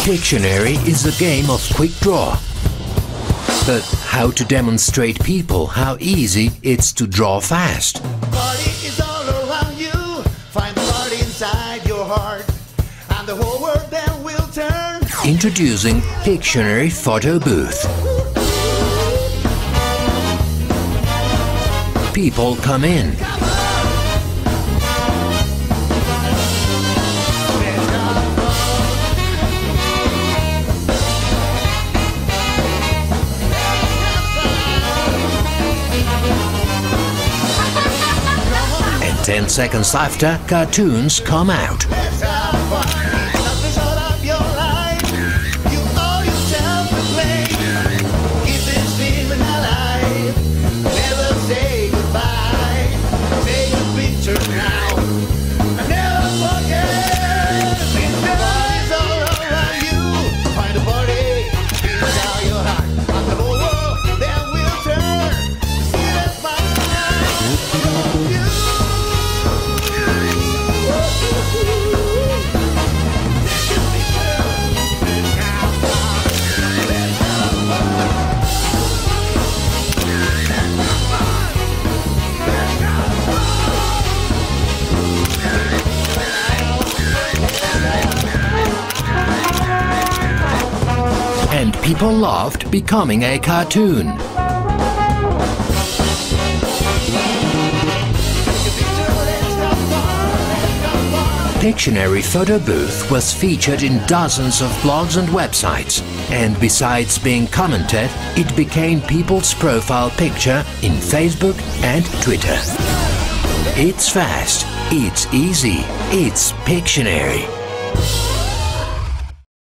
Pictionary is a game of quick draw. But how to demonstrate people how easy it's to draw fast? Party is all around you. Find the party inside your heart, and the whole world then will turn. Introducing Pictionary Photo Booth. People come in. And 10 seconds after, cartoons come out. Let's have fun. It's the shot of your life. You owe yourself to play. Keep this feeling alive. Never say goodbye. Take a picture now. And never forget. The party's all around you. Find a party inside your heart. And the whole world then will turn. See that smile from you. And people loved becoming a cartoon. Pictionary Photo Booth was featured in dozens of blogs and websites, and besides being commented, it became people's profile picture in Facebook and Twitter. It's fast, it's easy, it's Pictionary.